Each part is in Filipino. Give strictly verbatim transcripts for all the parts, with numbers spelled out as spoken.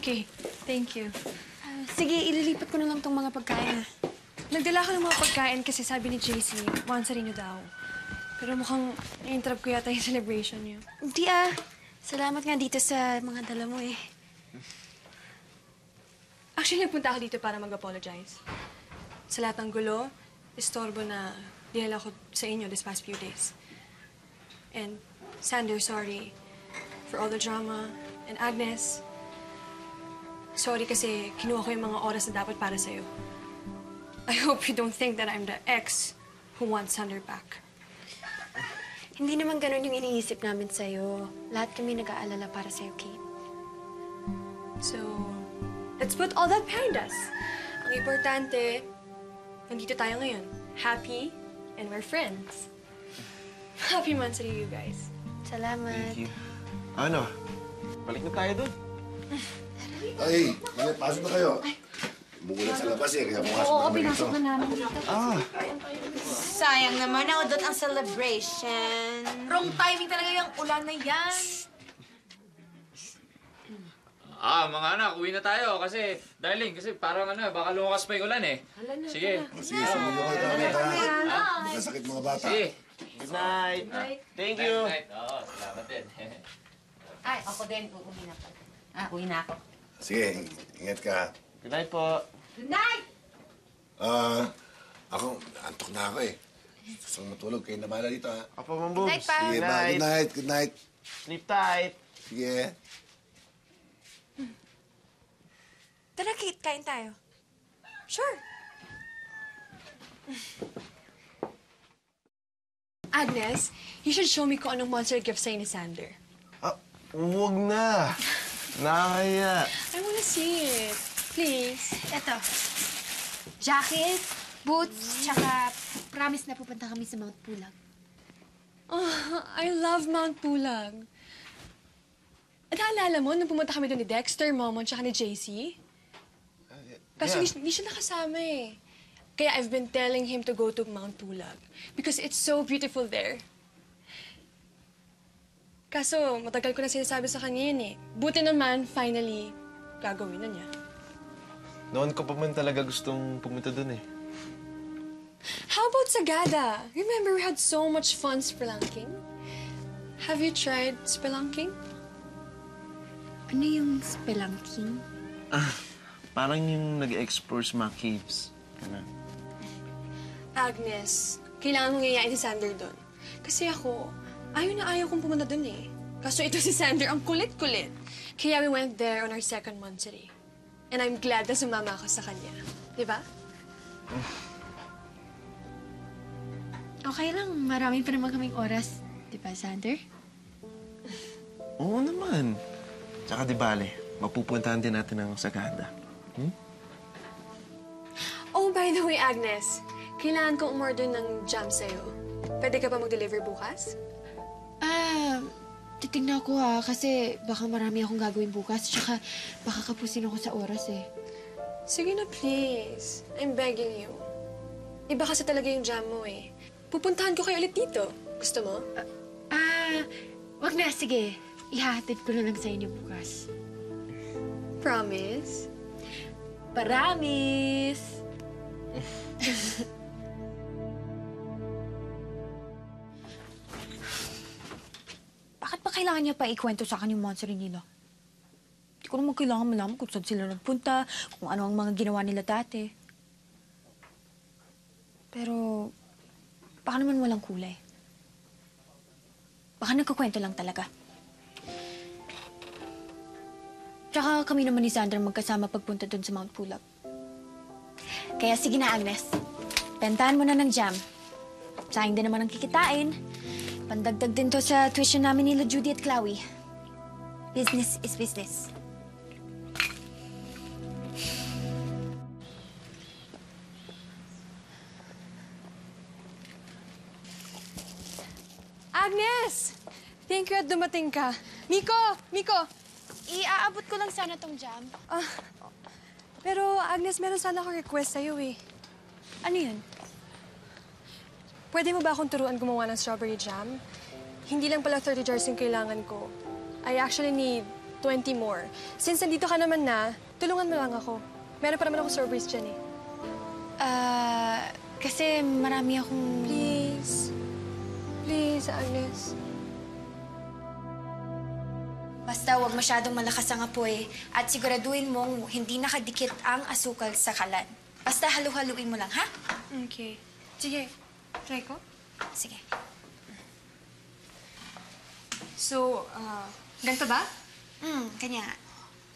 Okay, thank you. Uh, sige, ililipat ko na lang tong mga pagkain, ha? Nagdala ko ng mga pagkain kasi sabi ni J C, wansa rin niyo daw. Pero mukhang na-interrupt ko yata yung celebration niyo. Hindi, ah. Salamat nga dito sa mga dala mo, eh. Actually, nagpunta ako dito para mag-apologize. Sa lahat ng gulo, istorbo na dinala ko sa inyo this past few days. And Sander, sorry for all the drama. And Agnes, sorry kasi kinuha ko yung mga oras na dapat para sa'yo. I hope you don't think that I'm the ex who wants Sander back. Hindi naman ganun yung iniisip namin sa'yo. Lahat kami nag-aalala para sa'yo, Kate. So, let's put all that behind us. Ang importante, nandito tayo ngayon. Happy, and we're friends. Happy months to you guys. Salamat. Thank you. Ano? Balik na tayo dun. Ay, may pasok na kayo. Bumulat sa labas eh, kaya pumasok Oo, na kami pinasok dito. na namin dito. Ah, Sayang naman ako doon ang celebration. Wrong timing talaga yung ulan na yan. Ah, mga anak, uwi na tayo kasi, darling, kasi parang ano, baka lumakas pa yung ulan eh. Sige. Sige, sige, okay ka na. Magkasakit mga bata. Sige. good night. Thank you. Night. Oo, salamat din. Ay, ako din. Uuwi na po. Ah, uwi na ako. Sige, ingat ka. Good night po. Good night! Ah, ako, antok na ako eh. Gusto kong matulog, kayo na bahala dito ha. Apo, Mambubs. night, pa. Sige, ba, good night, good night. Sleep tight. Sige. Tara, Kate, kain tayo. Sure. Agnes, you should show me kung anong monster gift sa'yo ni Sander. Ah, huwag na. Nakakaya. I wanna see it. Please. Eto. Jacket, boots, tsaka promise na pupunta kami sa Mount Pulag. Oh, I love Mount Pulag. At naalala mo, nung pumunta kami doon ni Dexter, Momon, tsaka ni J C? Kaso Yeah. hindi, hindi siya nakasama eh. Kaya I've been telling him to go to Mount Pulag because it's so beautiful there. Kaso, matagal ko na sinasabi sa kanya yun eh. Buti naman, finally, gagawin na niya. Noon ko pa man talaga gustong pumunta dun eh. How about Sagada? Remember we had so much fun spelunking? Have you tried spelunking? Ano yung spelunking? Ah, parang yung nag-explore sa mga caves. Ganun. Agnes, kailangan mong yayain si Sander doon. Kasi ako, ayaw na ayaw kong pumunta doon eh. Kaso ito si Sander, ang kulit-kulit. Kaya we went there on our second monthsary. And I'm glad na sumama ako sa kanya. Di ba? Okay lang, marami pa naman kaming oras. Di ba, Sander? Oo naman. Tsaka di bale, mapupuntahan din natin ang Sagada. Hmm? Oh, by the way, Agnes, kailangan kong umorder ng jam sa'yo. Pwede ka ba mag-deliver bukas? Ah, titignan ko ha, kasi baka marami akong gagawin bukas. Tsaka baka kapusin ako sa oras eh. Sige na, please. I'm begging you. Iba kasi talaga yung jam mo eh. Pupuntahan ko kayo ulit dito. Gusto mo? Ah, wag na, sige. Ihahatid ko na lang sa inyo bukas. Promise? Paramis! Bakit ba kailangan niya pa ikwento sa akin yung monster nila? Hindi ko naman kailangan malaman kung saan sila nagpunta, kung ano ang mga ginawa nila dati. Pero, baka naman walang kulay. Baka nagkukwento lang talaga. Tsaka kami naman ni Sandra magkasama pagpunta dun sa Mount Pulag. Kaya sige na, Agnes. Bentahan mo na ng jam. Sayang din naman ang kikitain. Pandagdag din to sa tuition namin nila Judy at Chloe. Business is business. Agnes! Thank you at dumating ka. Miko! Miko! Iaabot ko lang sana tong jam. Ah, pero Agnes, meron sana akong request sa'yo eh. Ano yun? Pwede mo ba akong turuan gumawa ng strawberry jam? Hindi lang pala thirty jars yung kailangan ko. I actually need twenty more. Since nandito ka naman na, tulungan mo lang ako. Meron pa naman ako strawberries dyan eh. Ah, kasi marami akong... Please. Please, Agnes. Basta huwag masyadong malakas ang apoy at siguraduhin mong hindi nakadikit ang asukal sa kalan. Basta halu-haluin mo lang, ha? Okay. Sige, try ko. Sige. So, uh, ganito ba? Hmm, kanya nga.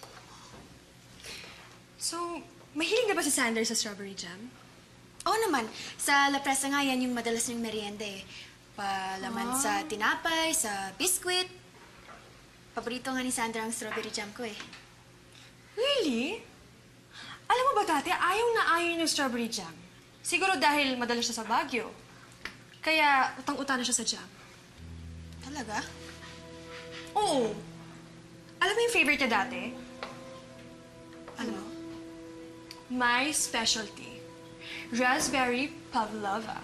So, mahilig na ba si Sander sa strawberry jam? Oo naman. Sa La Presa nga yan yung madalas niyong merienda eh. Palaman sa tinapay, sa biskwit. Paborito nga ni Sandra ang strawberry jam ko eh. Really? Alam mo ba dati, ayaw na ayaw niya ng strawberry jam. Siguro dahil madalas siya sa Baguio. Kaya utang-utang na siya sa jam. Talaga? Oo. Alam mo yung favorite niya dati? Ano? My specialty. Raspberry pavlova.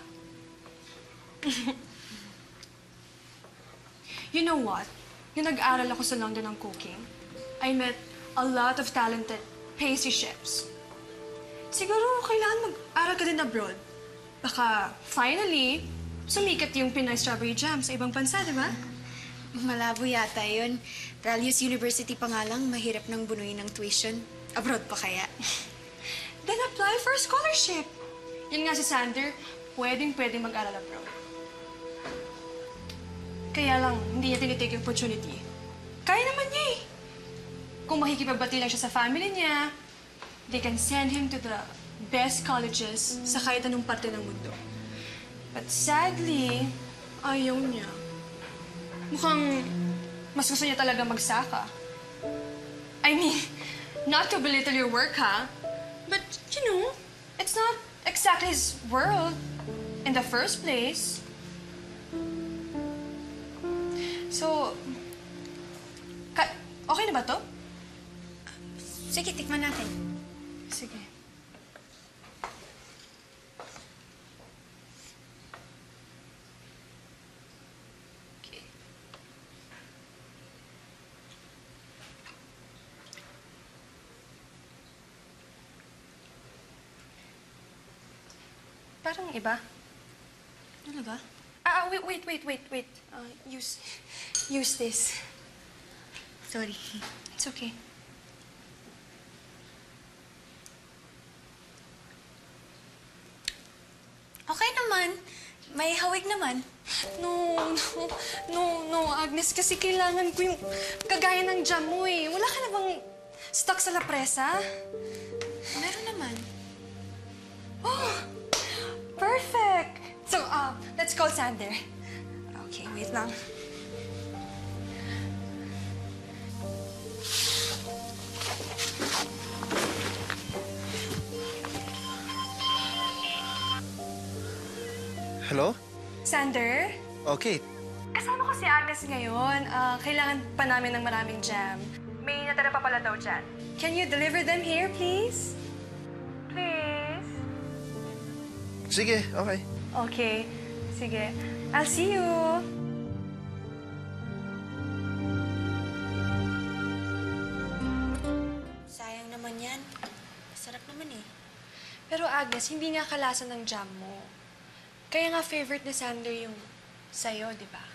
You know what? Nung nag-aral ako sa London ng cooking, I met a lot of talented pastry chefs. Siguro kailangan mag-aral ka din abroad. Baka finally, sumikat yung Pinoy strawberry jam sa ibang bansa, di ba? Malabo yata yun. Ralius University pa nga lang, mahirap nang bunuin ng tuition. Abroad pa kaya? Then apply for a scholarship. Yun nga si Sander, pwedeng-pwedeng mag-aral abroad. Kaya lang, hindi niya tinitake yung opportunity. Kaya naman niya eh. Kung makikipagbati lang siya sa family niya, they can send him to the best colleges sa kahit anong parte ng mundo. But sadly, ayaw niya. Mukhang mas gusto niya talaga magsaka. I mean, not to belittle your work, ha? But, you know, it's not exactly his world in the first place. So, ka- okay na ba to? Sige, tikman natin. Sige. Okay. Parang iba. Talaga? Ah, ah, wait, wait, wait, wait, wait. Uh, use, use this. Sorry. It's okay. Okay naman. May hawig naman. No, no, no, no, Agnes, kasi kailangan ko yung kagaya ng jam mo eh. Wala ka na bang stock sa La Presa? Meron naman. Oh, perfect! So, uh, let's call Sander. Okay, wait lang. Hello? Sander? Okay. Kasama ko si Agnes ngayon. Ah, kailangan pa namin ng maraming jam. May natira pa pala daw dyan. Can you deliver them here, please? Please? Sige, okay. Okay. Sige. I'll see you. Sayang naman yan. Masarap naman eh. Pero Agnes, hindi nga kalasan ng jam mo. Kaya nga favorite ni Sander yung sa'yo, di ba?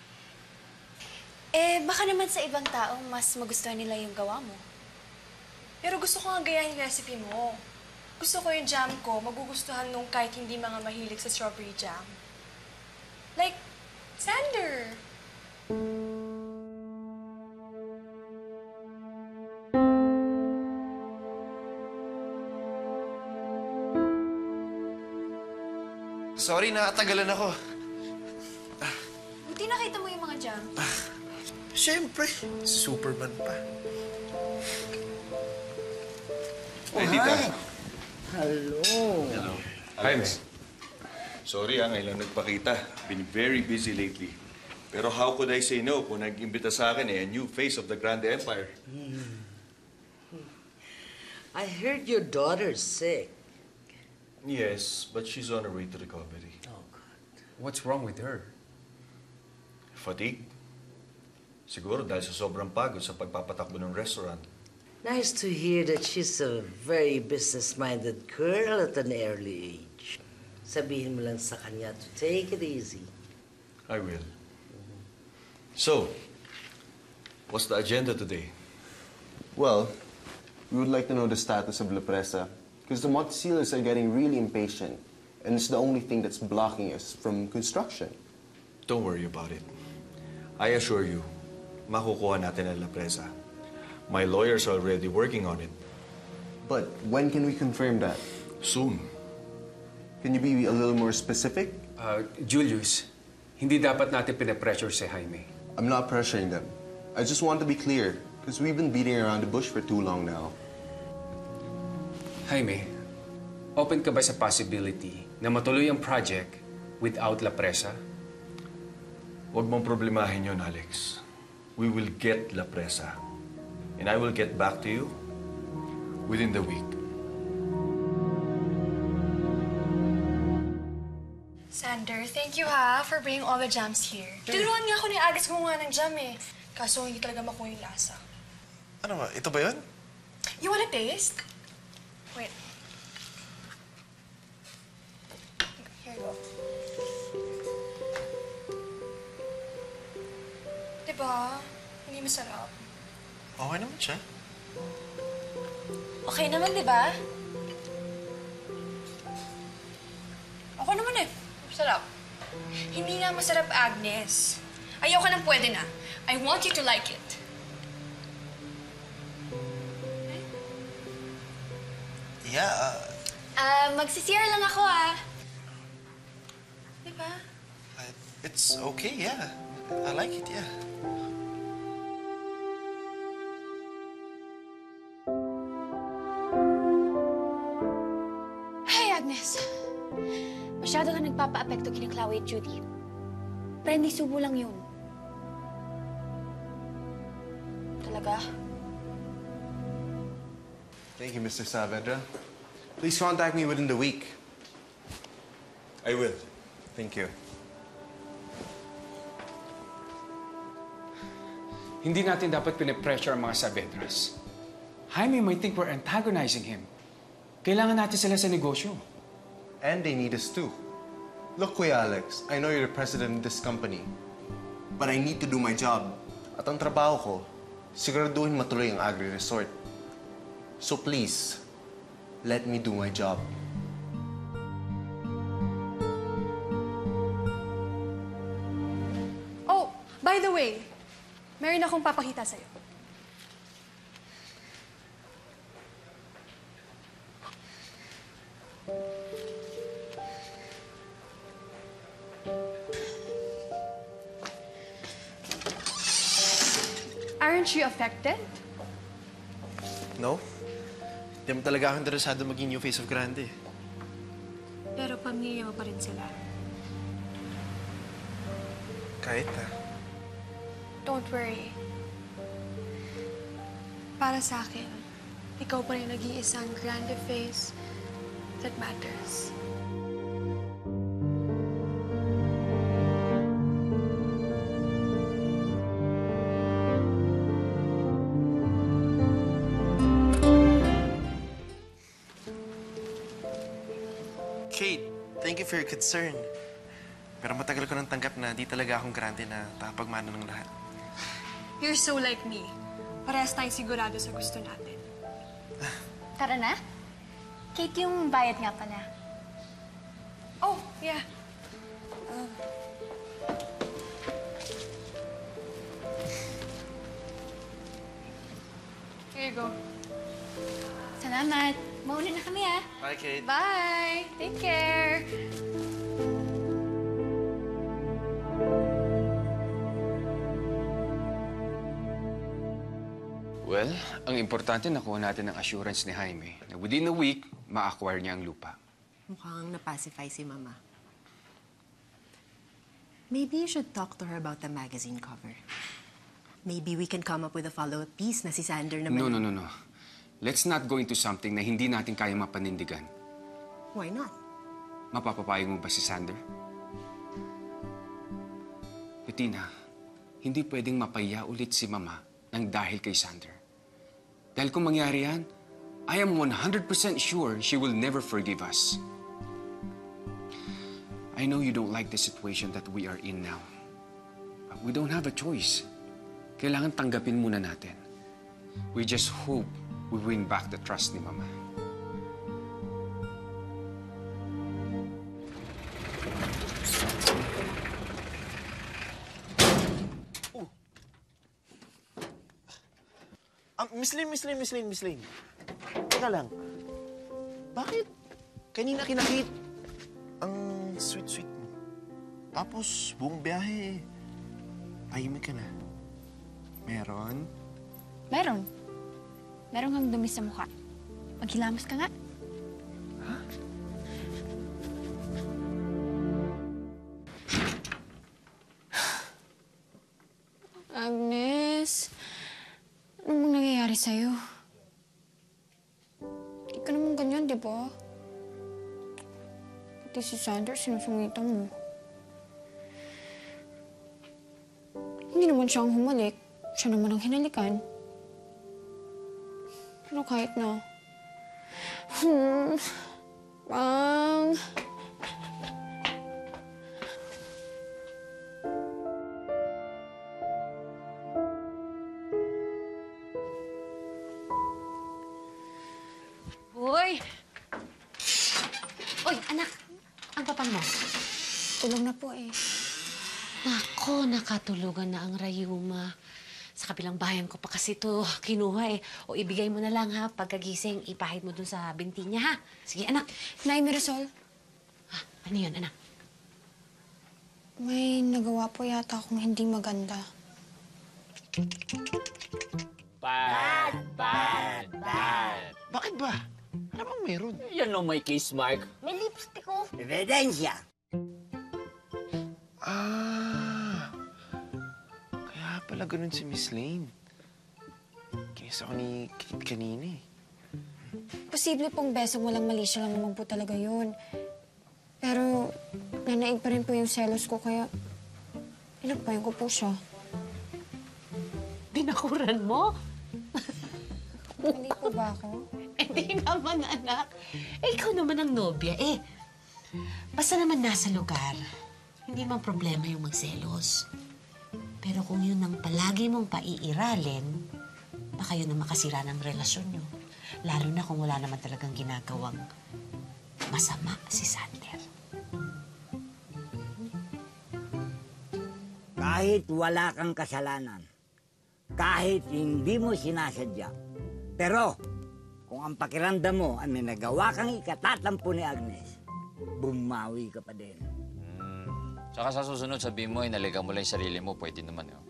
Eh, baka naman sa ibang taong mas magustuhan nila yung gawa mo. Pero gusto ko nga gayahin yung recipe mo. Gusto ko yung jam ko, magugustuhan nung kahit hindi mga mahilig sa strawberry jam. Like, Sander. Sorry, nakatagalan ako. Buti nakita mo yung mga jam. Siyempre, Superman pa. Hey, Tita. Hello. Hello. Jaime. Sorry ah, ngayon lang nagpakita. Been very busy lately. Pero how could I say no kung nag-imbita sa akin eh, a new face of the Grande Empire? I heard your daughter's sick. Yes, but she's on her way to recovery. Oh, God. What's wrong with her? Fatigue. Siguro dahil sa sobrang pagod sa pagpapatakbo ng restaurant. Nice to hear that she's a very business-minded girl at an early age. Sabihin mo lang sa kanya to take it easy. I will. So, what's the agenda today? Well, we would like to know the status of La Presa, because the Montesinos are getting really impatient, and it's the only thing that's blocking us from construction. Don't worry about it. I assure you, makukuha natin ang La Presa. My lawyers are already working on it. But when can we confirm that? Soon. Can you be a little more specific? Uh, Julius, hindi dapat natin pinapressure si Jaime. I'm not pressuring them. I just want to be clear, because we've been beating around the bush for too long now. Jaime, open ka ba sa possibility na matuloy ang project without La Presa? Huwag mong problemahin yun, Alex. We will get La Presa. And I will get back to you within the week. Sander, thank you ha for bringing all the jams here. Tinuruan nga ako ni Agnes gumawa ng jam eh. Kaso hindi talaga makuha yung lasa. Ano ba? Ito ba yun? You wanna taste? Wait. Here you go. Diba? Hindi masarap. Okay naman siya. Okay naman, di ba? Okay naman eh. Masarap. Hindi nga masarap, Agnes. Ayoko nang pwede na. I want you to like it. Yeah, uh, Ah, magsisira lang ako ah. Di ba? it's okay, yeah. I like it, yeah. Hey, Agnes. Masyado ka nagpapa-apekto kina Chloe at Judy. Pero hindi subo lang yun. Talaga? Thank you, Mister Saavedra. Please contact me within the week. I will. Thank you. Hindi natin dapat pinapressure ang mga Saavedras. Jaime might think we're antagonizing him. Kailangan natin sila sa negosyo. And they need us too. Look, Kuya Alex, I know you're the president of this company. But I need to do my job. At ang trabaho ko, siguraduhin matuloy ang agri-resort. So please, let me do my job. Oh, by the way, meron akong papakita sa'yo. Aren't you affected? No? Hindi mo talaga ako interesado maging new face of Grande. Pero pamilya mo pa rin sila. Kahit ah. Don't worry. Para sa akin, ikaw pa rin nag-iisang grande face that matters. Kate, thank you for your concern. Pero matagal ko nang tanggap na di talaga akong grande na takapagmana ng lahat. You're so like me. Parehas tayong sigurado sa gusto natin. Tara na. Kate, yung bayad nga pala. Oh, yeah. Here you go. Salamat. Mauna na kami ah. Bye, Kate. Bye! Take care! Well, ang importante nakuha natin ng assurance ni Jaime na within a week, ma-acquire niya ang lupa. Mukhang napacify si Mama. Maybe you should talk to her about the magazine cover. Maybe we can come up with a follow-up piece na si Sander naman. No, no, no, no. Let's not go into something na hindi natin kaya mapanindigan. Why not? Mapapapayag mo ba si Sander? Bettina, hindi pwedeng mapaya ulit si Mama ng dahil kay Sander. Dahil kung mangyari yan, I am one hundred percent sure she will never forgive us. I know you don't like the situation that we are in now. But we don't have a choice. Kailangan tanggapin muna natin. We just hope we win back the trust ni Mama. Ah, Miss Lynn, Miss Lynn, Miss Lynn, Miss Lynn. Teka lang. Bakit kanina kinakit ang sweet-sweet mo? Tapos buong biyahe, tahimik ka na. Meron? Meron. Meron kang dumi sa mukha. Maghilamos ka nga. Agnes, ano mong nangyayari sa'yo? Hindi ka naman ganyan, di ba? Pati si Sander, sinusungitan mo. Hindi naman siya ang humalik. Siya naman ang hinalikan. Pero kahit na... Hmm... Bang... Hoy! Oy, anak! Ang papa mo? Tulog na po eh. Nako, nakatulugan na ang Rayuma. Sa kabilang bayan ko pa kasi ito kinuha eh. O ibigay mo na lang ha, pagkagising, ipahid mo dun sa binti niya ha. Sige, anak. Nay Mirasol, Ha, ano yun, anak? may nagawa po yata akong hindi maganda. Bad, bad, bad. Bakit ba? Ano bang meron? Yan no, may kiss mark. May lipstick ko. Ebidensya! Ah, kaya pala ganun si Miss Lane. Kinis ako ni Kit kanina eh. Posible pong besong walang mali siya lang naman po talaga yun. Pero nanaig pa rin po yung selos ko kaya inagpayan ko po siya. Binakuran mo? Hindi po ba ako? Hindi naman, anak. Eh, ikaw naman ang nobya, eh. Basta naman nasa lugar, hindi man problema yung magselos. Pero kung yun ang palagi mong paiiralin, baka yun ang makasira ng relasyon nyo. Lalo na kung wala naman talagang ginagawang masama si Sander. Kahit wala kang kasalanan, kahit hindi mo sinasadya, pero kung ang pakiramdam mo ay may nagawa kang ikatatampo ni Agnes, bumawi ka pa din. Hmm. Tsaka sa susunod, sabihin mo, inaligan mo lang yung sarili mo, pwede naman yun.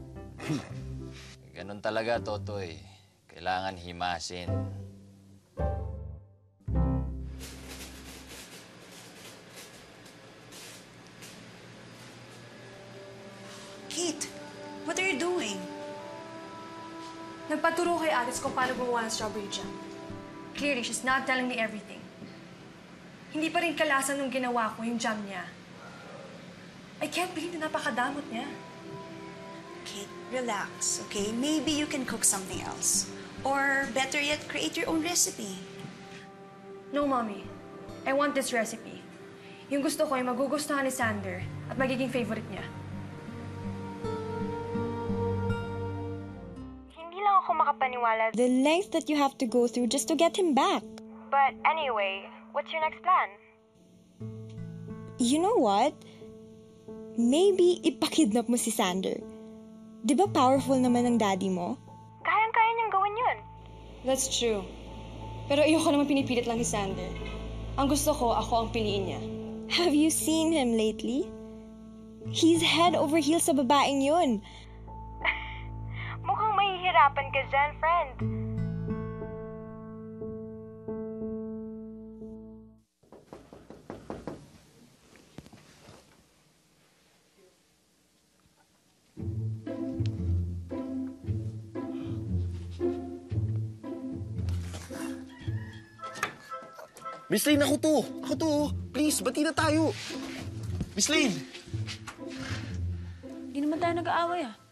Ganun talaga, Totoy. Kailangan himasin. Kate, what are you doing? Nagpaturo kay Alice kung paano gumawa ng strawberry jam. Clearly, she's not telling me everything. Hindi pa rin kalasan nung ginawa ko yung jam niya. I can't believe na napakadamot niya. Kate, relax, okay? Maybe you can cook something else. Or better yet, create your own recipe. No, Mommy. I want this recipe. Yung gusto ko ay magugustuhan ni Sander at magiging favorite niya. Hindi lang ako makapaniwala the lengths that you have to go through just to get him back. But anyway, what's your next plan? You know what? Maybe ipakidnap mo si Sander. Di ba powerful naman ang daddy mo? Kayang-kaya niyang gawin yun. That's true. Pero ayoko naman pinipilit lang ni Sander. Ang gusto ko, ako ang piliin niya. Have you seen him lately? He's head over heels sa babaeng yun. Mukhang mahihirapan ka dyan, friend. Miss Lane, ako to! Ako to! Please, bati na tayo! Miss Lane! Hindi naman tayo nag-aaway ah.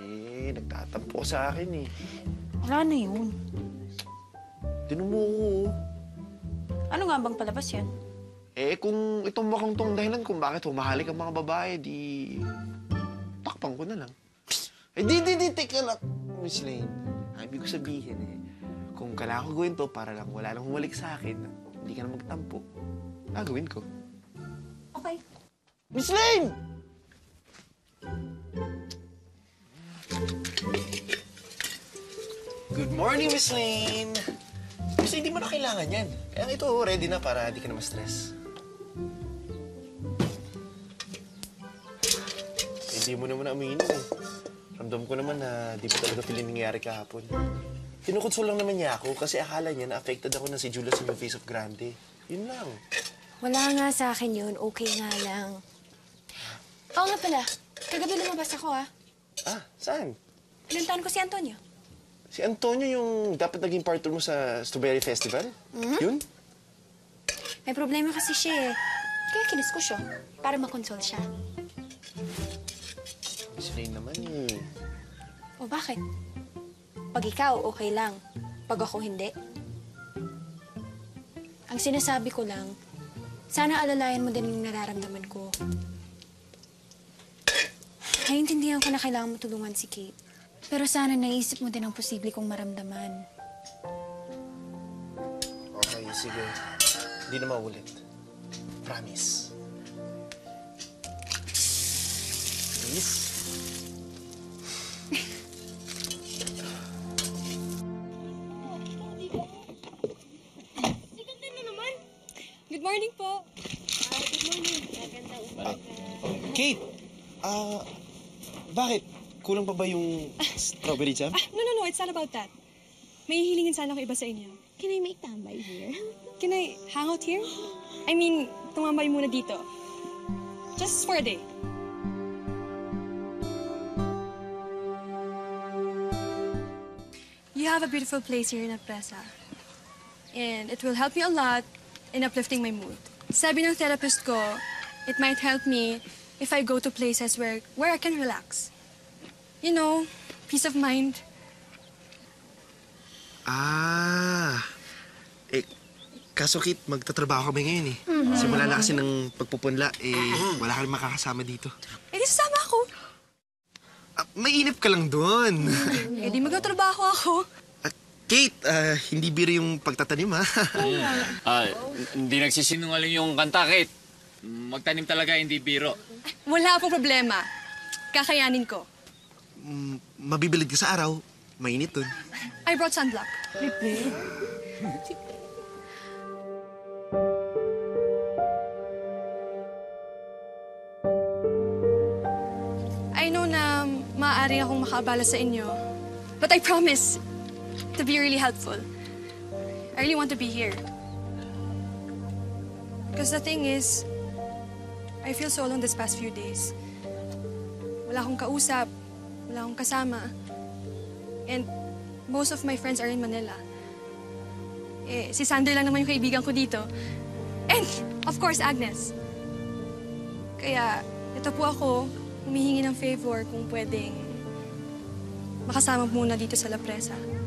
Eh, nagtatampo sa akin eh. Wala na yun. Tinumo ko. Ano nga bang palabas yan? Eh, kung itong mukhang tong dahilan kung bakit humahalik ang mga babae, di... takpan ko na lang. Eh, di, di, di, teka lang. Miss Lane, ang ibig ko sabihin eh, kung kailangan ko gawin to para lang wala nang humalik sa akin, hindi ka na magtampo, gagawin ko. Okay. Miss Lane! Good morning, Miss Lane! Miss Lane, di mo na kailangan yan. Kaya ito, ready na para di ka na ma-stress. Hindi mo naman aminin eh. Ramdam ko naman na di pa talaga pili nangyayari kahapon. Kinukonsol lang naman niya ako kasi akala niya na affected ako na si Julia sa new face of Grande. Yun lang. Wala nga sa akin yun. Okay nga lang. Oo nga pala. Kagabi lumabas ako, ah. Ah, saan? Pinuntahan ko si Antonio. Si Antonio yung dapat naging partner mo sa Strawberry Festival? Mhm. Yun? May problema kasi siya eh. Kaya kinis ko siya. Para makonsol siya. Miss Lane naman eh. O bakit? Pag ikaw, okay lang. Pag ako, hindi. Ang sinasabi ko lang, sana alalayan mo din yung nararamdaman ko. Naiintindihan ko na kailangan mo tulungan si Kate. Pero sana naisip mo din ang posible kong maramdaman. Okay, sige. Hindi na maulit. Promise. Please? Good morning po. Kate! Ah, bakit? Kulang pa ba yung strawberry jam? Ah, no, no, no. It's not about that. May hihilingin sana ako iba sa inyo. Can I make tambay here? Can I hang out here? I mean, tumambay muna dito. Just for a day. You have a beautiful place here in Apresa. And it will help me a lot in uplifting my mood. Sabi ng therapist ko, it might help me if I go to places where, where I can relax. You know, peace of mind. Ah. Eh, kaso Kate, magtatrabaho kami ngayon eh. Mhm. Simula na kasi ng pagpupunla, eh, wala ka rin makakasama dito. Eh, di sasama ako. Ah, mainip ka lang doon. Eh, di magtatrabaho ako. Kate, ah, hindi biro yung pagtatanim, ha? Ah, hindi nagsisinungaling yung kanta, Kate. Magtanim talaga, hindi biro. Wala pong problema. Kakayanin ko. Mm, mabibilid ka sa araw, mainit doon. I brought sunblock. I know na maaari akong makaabala sa inyo. But I promise to be really helpful. I really want to be here. Because the thing is, I feel so alone this past few days. Wala akong kausap, wala akong kasama. And most of my friends are in Manila. Eh, si Sander lang naman yung kaibigan ko dito. And, of course, Agnes. Kaya, ito po ako, humihingi ng favor kung pwedeng makasama muna dito sa La Presa.